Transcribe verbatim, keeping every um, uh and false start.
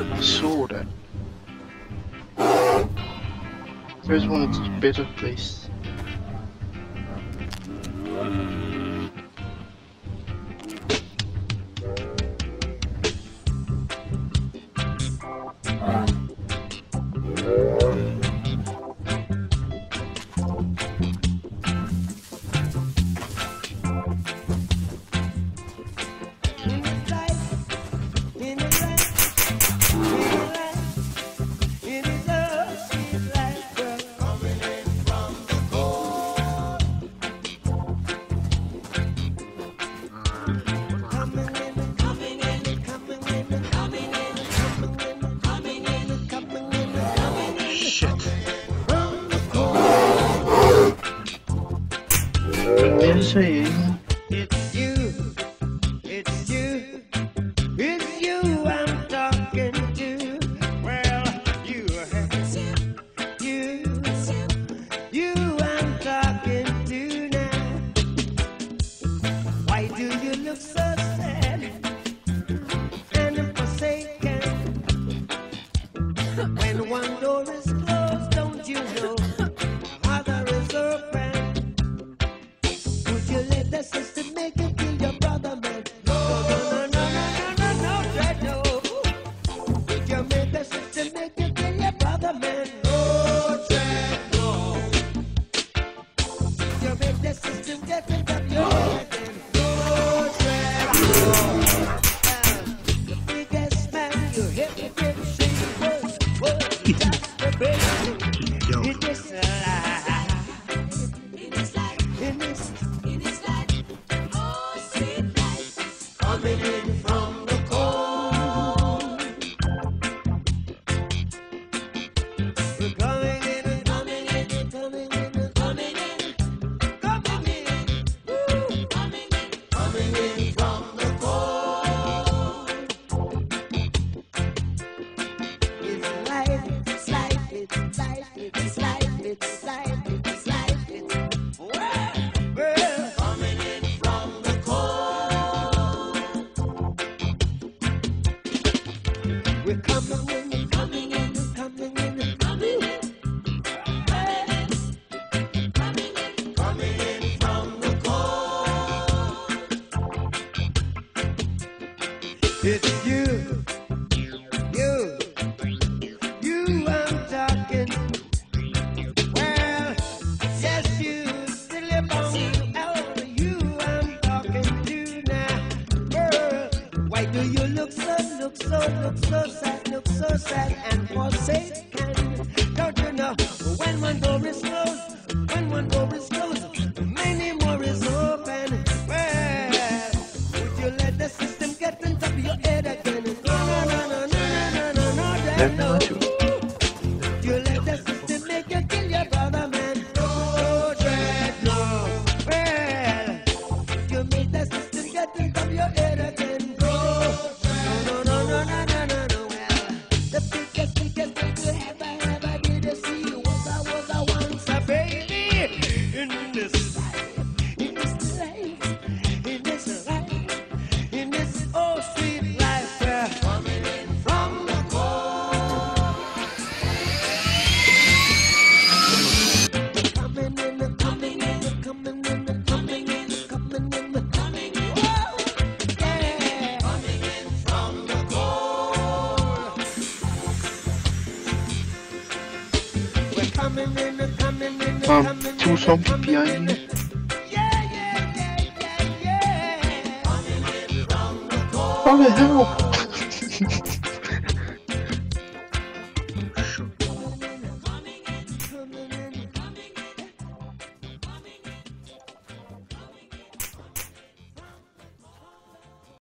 I saw that. Where's one of those better places? Saying it's you, it's you, it's you I'm talking to. Well, you, you, you I'm talking to now. Why do you look so sad and forsaken? When one door is closed, don't you know other is open? You let the system make you kill your brother, man. No, no, no, no, no, no, no, no, no, no. You make the system make you kill your brother, man. No, no. You make the system get into your head, man. No, no. The biggest man you hit me with, she was, was just the baby. It is a lie. It is like, it is. Coming in from the cold. We're coming in, coming in, coming in, coming in, coming in, woo, coming in, coming in from the cold. It's life, it's life, it's life, it's life, it's life, it's life, it's well, well, coming in from the cold. We're coming in, coming in, coming in, coming in, coming in, coming in from the cold. It's you, you, you I'm talking. Well, yes, you, silly bone, oh, you I'm talking to now. Girl, why do you look so, look so, look so sad, look so sad and forsaken? Don't you know when one door is closed, when one door is closed, many more is open. Well, would you let the system get on top of your head again? No, no, no, no, no, no, no, no, no, no. You let the system make you kill your brother, man. No, dread, no. Well, you make the system get on top of your head again. No, no, no, no, no, no, no, no. Well, the biggest, biggest thing you ever, ever did is see was I was I once a baby in this life, in this life, in this life, in this oh sweet life. We're coming in from the cold. Coming in, coming in, coming in, coming in, coming in, coming in. Whoa, yeah. Coming in from the cold. We're coming in, coming in, Um, coming two in, zombies coming behind in. me. Yeah, yeah, yeah, yeah, yeah. Coming in from the cold. What the hell?